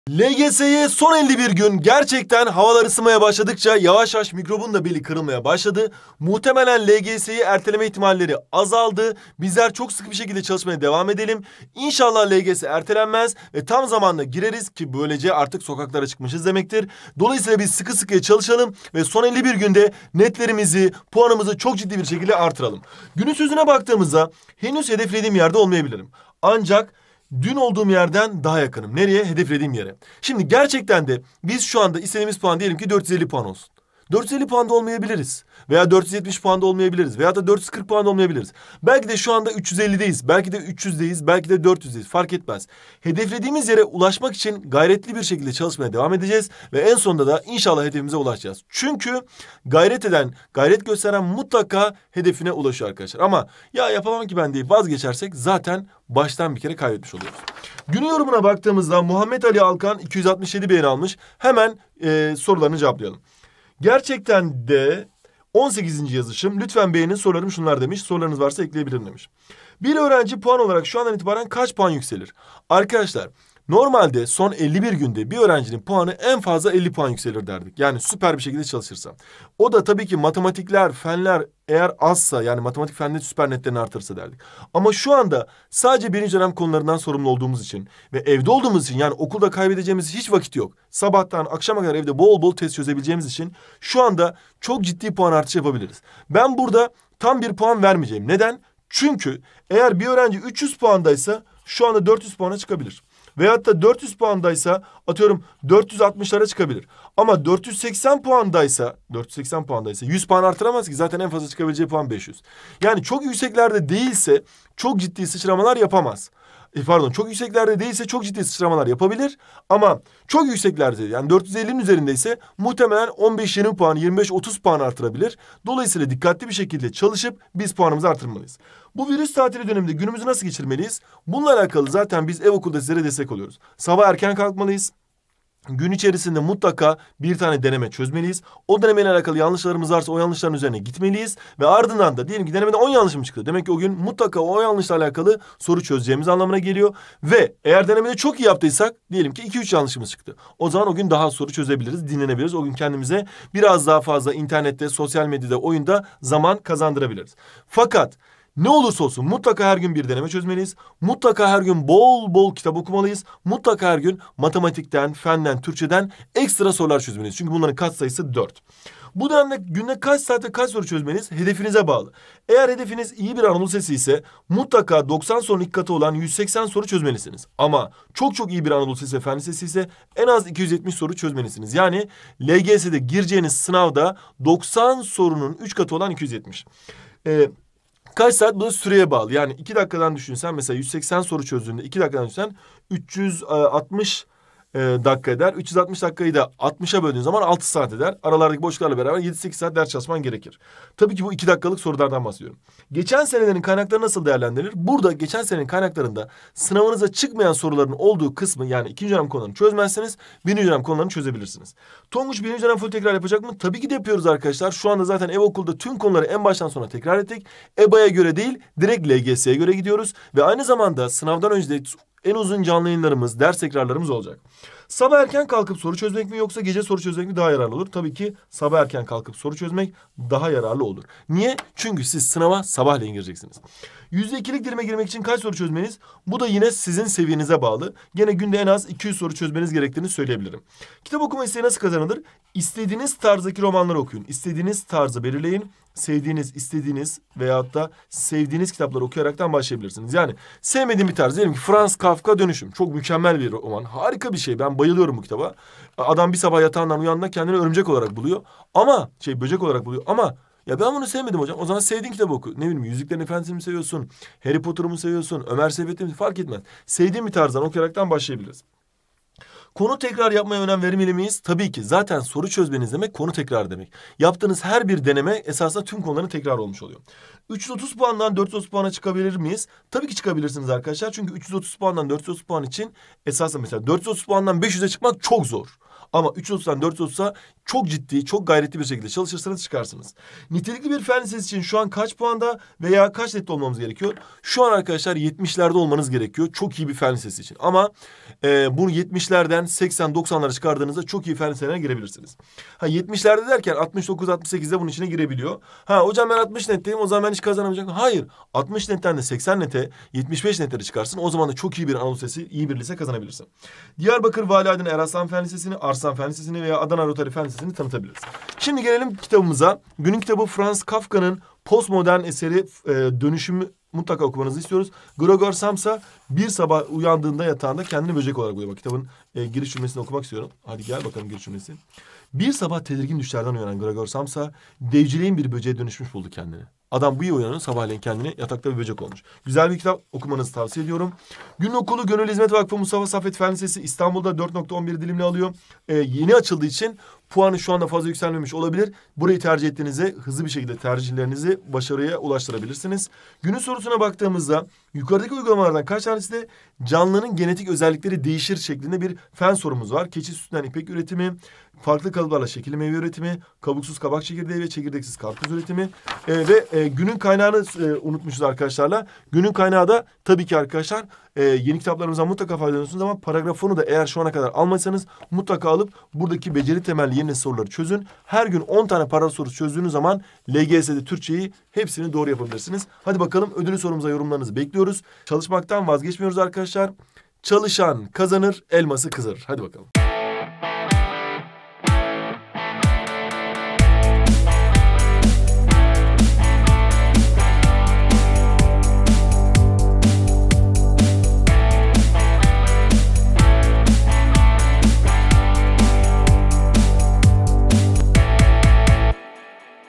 LGS'ye son 51 gün gerçekten havalar ısınmaya başladıkça yavaş yavaş mikrobun da beli kırılmaya başladı. Muhtemelen LGS'yi erteleme ihtimalleri azaldı. Bizler çok sıkı bir şekilde çalışmaya devam edelim. İnşallah LGS ertelenmez ve tam zamanla gireriz ki böylece artık sokaklara çıkmışız demektir. Dolayısıyla biz sıkı sıkıya çalışalım ve son 51 günde netlerimizi, puanımızı çok ciddi bir şekilde artıralım. Günün sözüne baktığımızda henüz hedeflediğim yerde olmayabilirim. Ancak dün olduğum yerden daha yakınım. Nereye? Hedeflediğim yere. Şimdi gerçekten de biz şu anda istediğimiz puan diyelim ki 450 puan olsun. 450 puanda olmayabiliriz. Veya 470 puanda olmayabiliriz. Veya da 440 puanda olmayabiliriz. Belki de şu anda 350'deyiz. Belki de 300'deyiz. Belki de 400'deyiz. Fark etmez. Hedeflediğimiz yere ulaşmak için gayretli bir şekilde çalışmaya devam edeceğiz. Ve en sonunda da inşallah hedefimize ulaşacağız. Çünkü gayret eden, gayret gösteren mutlaka hedefine ulaşıyor arkadaşlar. Ama ya yapamam ki ben deyip vazgeçersek zaten baştan bir kere kaybetmiş oluyoruz. Günün yorumuna baktığımızda Muhammed Ali Alkan 267 beğeni almış. Hemen sorularını cevaplayalım. Gerçekten de 18. yazışım. Lütfen beğenin, sorularım şunlar demiş. Sorularınız varsa ekleyebilirim demiş. Bir öğrenci puan olarak şu andan itibaren kaç puan yükselir? Arkadaşlar normalde son 51 günde bir öğrencinin puanı en fazla 50 puan yükselir derdik. Yani süper bir şekilde çalışırsa. O da tabii ki matematikler, fenler eğer azsa, yani matematik fende süper netlerini artırsa derdik. Ama şu anda sadece birinci dönem konularından sorumlu olduğumuz için ve evde olduğumuz için, yani okulda kaybedeceğimiz hiç vakit yok. Sabahtan akşama kadar evde bol bol test çözebileceğimiz için şu anda çok ciddi puan artışı yapabiliriz. Ben burada tam bir puan vermeyeceğim. Neden? Çünkü eğer bir öğrenci 300 puandaysa şu anda 400 puana çıkabilir. Veyahut da 400 puandaysa atıyorum 460'lara çıkabilir. Ama 480 puandaysa 100 puan artıramaz ki, zaten en fazla çıkabileceği puan 500. Yani çok yükseklerde değilse çok ciddi sıçramalar yapamaz. Çok yükseklerde değilse çok ciddi sıçramalar yapabilir. Ama çok yükseklerde, yani 450'nin üzerindeyse muhtemelen 15-20 puan, 25-30 puan artırabilir. Dolayısıyla dikkatli bir şekilde çalışıp biz puanımızı artırmalıyız. Bu virüs tatili döneminde günümüzü nasıl geçirmeliyiz? Bununla alakalı zaten biz ev okulda sizlere destek oluyoruz. Sabah erken kalkmalıyız. Gün içerisinde mutlaka bir tane deneme çözmeliyiz. O denemeyle alakalı yanlışlarımız varsa o yanlışların üzerine gitmeliyiz. Ve ardından da diyelim ki denemede 10 yanlışım çıktı. Demek ki o gün mutlaka o yanlışla alakalı soru çözeceğimiz anlamına geliyor. Ve eğer denemede çok iyi yaptıysak diyelim ki 2-3 yanlışımız çıktı. O zaman o gün daha soru çözebiliriz, dinlenebiliriz. O gün kendimize biraz daha fazla internette, sosyal medyada, oyunda zaman kazandırabiliriz. Fakat ne olursa olsun mutlaka her gün bir deneme çözmeliyiz. Mutlaka her gün bol bol kitap okumalıyız. Mutlaka her gün matematikten, fenden, Türkçeden ekstra sorular çözmeliyiz. Çünkü bunların katsayısı 4. Bu dönemde günde kaç saatte kaç soru çözmeniz hedefinize bağlı. Eğer hedefiniz iyi bir Anadolu Lisesi ise mutlaka 90 sorunun ilk katı olan 180 soru çözmelisiniz. Ama çok iyi bir Anadolu Lisesi ve Fen Lisesi ise en az 270 soru çözmelisiniz. Yani LGS'de gireceğiniz sınavda 90 sorunun 3 katı olan 270. Kaç saat? Bu da süreye bağlı. Yani 2 dakikadan düşünsen, mesela 180 soru çözdüğünde 2 dakikadan düşünsen 360 dakika eder. 360 dakikayı da 60'a böldüğün zaman 6 saat eder. Aralardaki boşluklarla beraber 7-8 saat ders çalışman gerekir. Tabii ki bu 2 dakikalık sorulardan bahsediyorum. Geçen senelerin kaynakları nasıl değerlendirilir? Burada geçen senenin kaynaklarında sınavınıza çıkmayan soruların olduğu kısmı, yani ikinci dönem konularını çözmezseniz birinci dönem konularını çözebilirsiniz. Tonguç birinci dönem full tekrar yapacak mı? Tabii ki de yapıyoruz arkadaşlar. Şu anda zaten ev okulda tüm konuları en baştan sona tekrar ettik. EBA'ya göre değil, direkt LGS'ye göre gidiyoruz. Ve aynı zamanda sınavdan önce de en uzun canlı yayınlarımız, ders tekrarlarımız olacak. Sabah erken kalkıp soru çözmek mi yoksa gece soru çözmek mi daha yararlı olur? Tabii ki sabah erken kalkıp soru çözmek daha yararlı olur. Niye? Çünkü siz sınava sabahleyin gireceksiniz. %2'lik dilime girmek için kaç soru çözmeniz? Bu da yine sizin seviyenize bağlı. Gene günde en az 200 soru çözmeniz gerektiğini söyleyebilirim. Kitap okuma isteği nasıl kazanılır? İstediğiniz tarzdaki romanları okuyun. İstediğiniz tarzı belirleyin. Sevdiğiniz, istediğiniz veyahut da sevdiğiniz kitapları okuyaraktan başlayabilirsiniz. Yani sevmediğim bir tarz, diyelim ki Franz Kafka Dönüşüm. Çok mükemmel bir roman. Harika bir şey. Ben bayılıyorum bu kitaba. Adam bir sabah yatağından uyandığında kendini örümcek olarak buluyor. Ama böcek olarak buluyor. Ama ya ben bunu sevmedim hocam. O zaman sevdiğin kitabı oku. Ne bileyim, Yüzüklerin Efendisi'ni mi seviyorsun? Harry Potter'ı mı seviyorsun? Ömer Seyfettin'i mi? Fark etmez. Sevdiğin bir tarzdan okuyaraktan başlayabiliriz. Konu tekrar yapmaya önem vermeli miyiz? Tabii ki. Zaten soru çözmeniz demek konu tekrar demek. Yaptığınız her bir deneme esasında tüm konuların tekrar olmuş oluyor. 330 puandan 430 puana çıkabilir miyiz? Tabii ki çıkabilirsiniz arkadaşlar. Çünkü 330 puandan 430 puan için esasında mesela 430 puandan 500'e çıkmak çok zor. Ama 330'dan 430'a çok ciddi, çok gayretli bir şekilde çalışırsanız çıkarsınız. Nitelikli bir fen lisesi için şu an kaç puanda veya kaç nette olmamız gerekiyor? Şu an arkadaşlar 70'lerde olmanız gerekiyor. Çok iyi bir fen lisesi için. Ama bunu 70'lerden 80-90'lara çıkardığınızda çok iyi fen liselerine girebilirsiniz. 70'lerde derken 69-68'de bunun içine girebiliyor. Hocam ben 60 netteyim, o zaman ben hiç kazanamayacağım. Hayır. 60 netten de 80 nete, 75 netlere çıkarsın. O zaman da çok iyi bir Anadolu Lisesi, iyi bir lise kazanabilirsin. Diyarbakır Vali Aydın Eraslan Fen Lisesi'ni, Arslan Fen Lisesi'ni veya Adana Rotary Fen Lisesi'ni tanıtabiliriz. Şimdi gelelim kitabımıza. Günün kitabı Franz Kafka'nın postmodern eseri Dönüşümü mutlaka okumanızı istiyoruz. Gregor Samsa bir sabah uyandığında yatağında kendini böcek olarak buluyor. Bak, kitabın giriş cümlesini okumak istiyorum. Hadi gel bakalım giriş cümlesi. Bir sabah tedirgin düşlerden uyanan Gregor Samsa devcileyin bir böceğe dönüşmüş buldu kendini. Adam bu iyi uyanıyor, sabahleyin kendini yatakta bir böcek olmuş. Güzel bir kitap, okumanızı tavsiye ediyorum. Gün Okulu Gönül Hizmet Vakfı Mustafa Saffet Fen Lisesi İstanbul'da 4.11 dilimli alıyor. Yeni açıldığı için puanı şu anda fazla yükselmemiş olabilir. Burayı tercih ettiğinizde hızlı bir şekilde tercihlerinizi başarıya ulaştırabilirsiniz. Günün sorusuna baktığımızda yukarıdaki uygulamalardan kaç tanesi de canlının genetik özellikleri değişir şeklinde bir fen sorumuz var. Keçi sütünden ipek üretimi, farklı kalıplarla şekilli meyve üretimi, kabuksuz kabak çekirdeği ve çekirdeksiz karpuz üretimi ve günün kaynağını unutmuşuz arkadaşlarla. Günün kaynağı da tabii ki arkadaşlar yeni kitaplarımızdan mutlaka faydalanıyorsunuz ama paragrafonu da eğer şu ana kadar almadıysanız mutlaka alıp buradaki beceri temelli yeni nesil soruları çözün. Her gün 10 tane paragraf sorusu çözdüğünüz zaman LGS'de Türkçeyi hepsini doğru yapabilirsiniz. Hadi bakalım ödülü sorumuza yorumlarınızı bekliyoruz. Çalışmaktan vazgeçmiyoruz arkadaşlar. Çalışan kazanır, elması kızarır. Hadi bakalım.